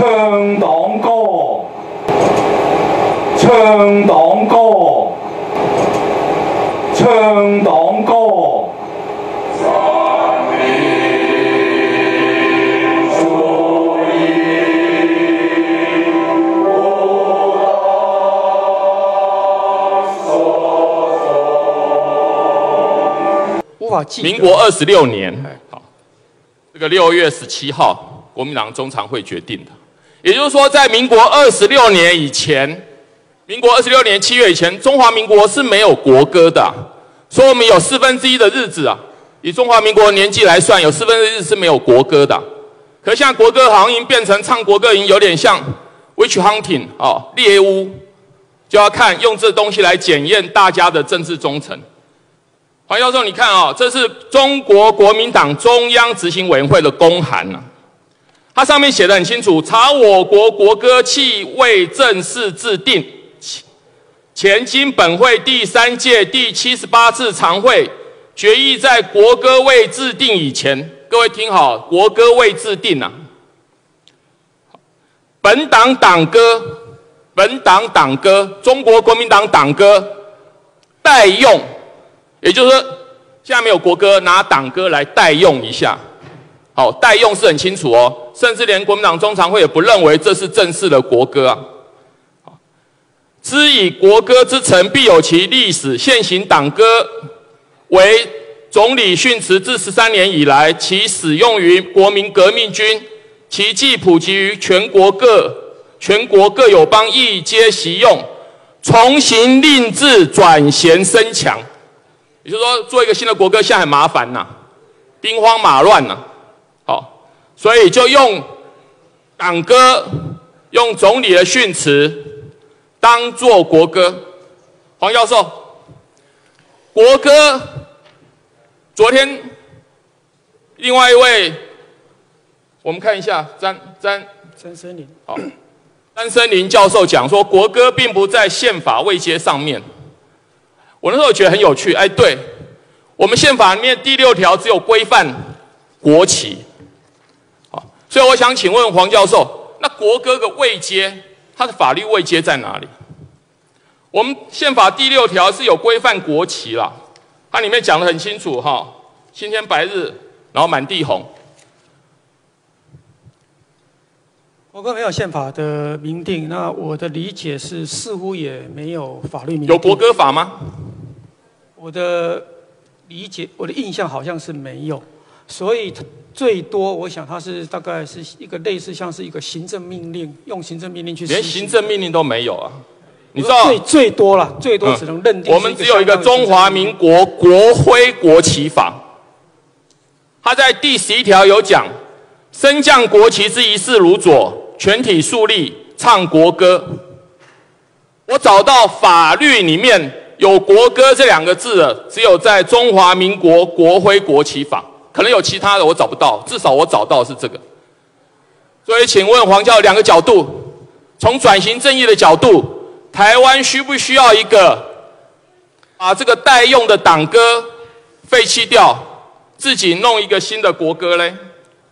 唱党歌，唱党歌，唱党歌。 民国26年，好，这个6月17号，国民党中常会决定的。也就是说，在民国26年以前，民国26年7月以前，中华民国是没有国歌的、啊。所以我们有1/4的日子啊，以中华民国年纪来算，有1/4的日子是没有国歌的、啊。可是现在国歌好像已经变成唱国歌，已经有点像 witch hunting 哦，猎巫，就要看用这东西来检验大家的政治忠诚。 黄教授，你看啊、哦，这是中国国民党中央执行委员会的公函呐、啊，它上面写得很清楚，查我国国歌既未正式制定，前经本会第3届第78次常会决议，在国歌未制定以前，各位听好，国歌未制定啊，本党党歌，中国国民党党歌代用。 也就是说，现在没有国歌，拿党歌来代用一下。好，代用是很清楚哦，甚至连国民党中常会也不认为这是正式的国歌啊。知以国歌之成，必有其历史。现行党歌为总理训词自13年以来，其使用于国民革命军，其既普及于全国各友邦，亦皆习用。重行令制，转贤升强。 也就是说，做一个新的国歌现在很麻烦呐，兵荒马乱呐，好，所以就用党歌，用总理的训词当做国歌。黄教授，国歌，昨天另外一位，我们看一下詹森林，好，詹森林教授讲说，国歌并不在宪法位阶上面。 我那时候觉得很有趣，哎，对，我们宪法里面第6条只有规范国旗，好，所以我想请问黄教授，那国歌的位阶，它的法律位阶在哪里？我们宪法第6条是有规范国旗啦，它里面讲得很清楚哈，青天白日，然后满地红。 国歌没有宪法的明定，那我的理解是似乎也没有法律明定。 有国歌法吗？ 我的理解，我的印象好像是没有，所以最多我想它是大概是一个类似像是一个行政命令，用行政命令去实行。 连行政命令都没有啊！你知道最多了，最多只能认定、 我们只有一个中华民国国徽国旗法，它在第11条有讲，升降国旗之仪式如左，全体肃立，唱国歌。我找到法律里面有国歌这2个字的，只有在中华民国国徽国旗法，可能有其他的我找不到，至少我找到的是这个。所以请问黄教授，2个角度，从转型正义的角度。 台湾需不需要一个把这个代用的党歌废弃掉，自己弄一个新的国歌嘞？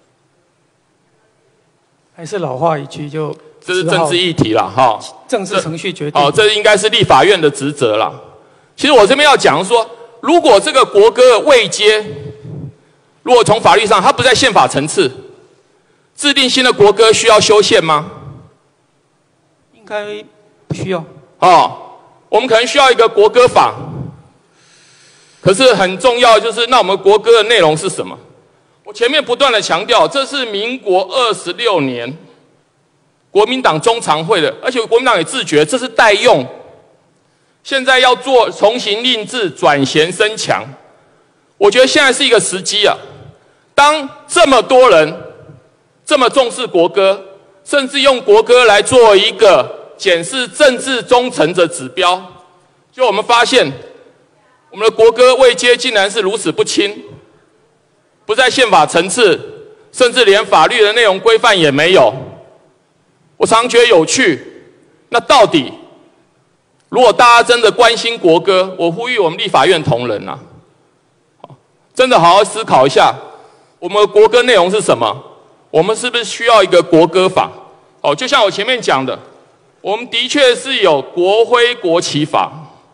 还是老话一句，就这是政治议题啦，哈， 政治程序决定。 哦，这应该是立法院的职责啦。其实我这边要讲说，如果这个国歌的位阶，如果从法律上它不在宪法层次，制定新的国歌需要修宪吗？ 应该。 不需要哦，我们可能需要一个国歌法，可是很重要就是那我们国歌的内容是什么？我前面不断的强调，这是民国26年国民党中常会的，而且国民党也自觉这是代用，现在要做重行令制，转贤升强，我觉得现在是一个时机啊。当这么多人这么重视国歌，甚至用国歌来做一个 检视政治忠诚的指标，就我们发现，我们的国歌位阶竟然是如此不清，不在宪法层次，甚至连法律的内容规范也没有。我常觉得有趣，那到底，如果大家真的关心国歌，我呼吁我们立法院同仁啊，真的好好思考一下，我们的国歌内容是什么？我们是不是需要一个国歌法？ 哦，就像我前面讲的，我们的确是有国徽国旗法。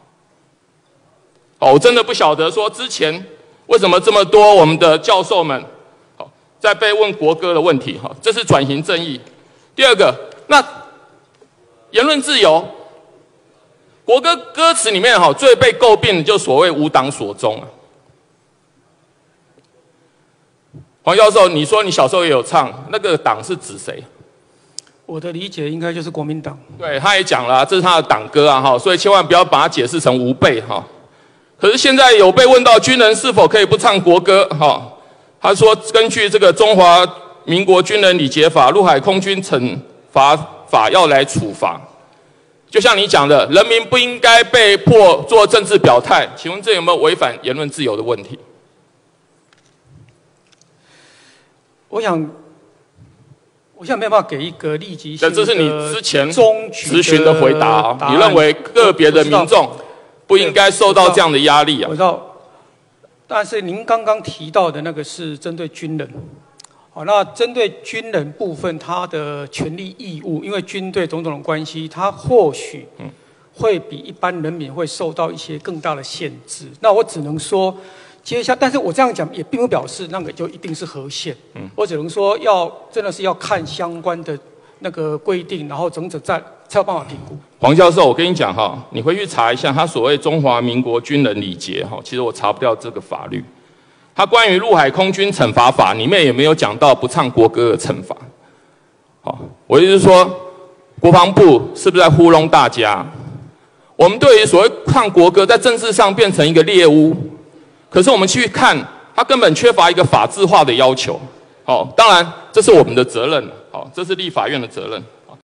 哦，我真的不晓得说之前为什么这么多我们的教授们，好，在被问国歌的问题，哈，这是转型正义。第二个，那言论自由，国歌歌词里面哈最被诟病的就所谓无党所宗啊。黄教授，你说你小时候也有唱，那个党是指谁？ 我的理解应该就是国民党。 对，他也讲了，这是他的党歌啊，哈，所以千万不要把它解释成吾辈哈。可是现在有被问到军人是否可以不唱国歌哈？他说，根据这个中华民国军人礼节法、陆海空军惩罚法要来处罚。就像你讲的，人民不应该被迫做政治表态，请问这有没有违反言论自由的问题？ 我想没有办法给一个立即性的这是你之前咨咨询的回答哦。你认为个别的民众不应该受到这样的压力啊？ 我知道，但是您刚刚提到的那个是针对军人。好，那针对军人部分，他的权利义务，因为军队种种的关系，他或许会比一般人民会受到一些更大的限制。那我只能说，但是我这样讲也并不表示那个就一定是合宪。我只能说真的是要看相关的那个规定，然后才有办法评估。 黄教授，我跟你讲哈，你回去查一下他所谓中华民国军人礼节哈，其实我查不掉这个法律。他关于陆海空军惩罚法里面也没有讲到不唱国歌的惩罚。好，我意思是说，国防部是不是在糊弄大家？我们对于所谓唱国歌，在政治上变成一个猎物，可是我们去看，它根本缺乏一个法制化的要求。好，当然这是我们的责任，好，这是立法院的责任。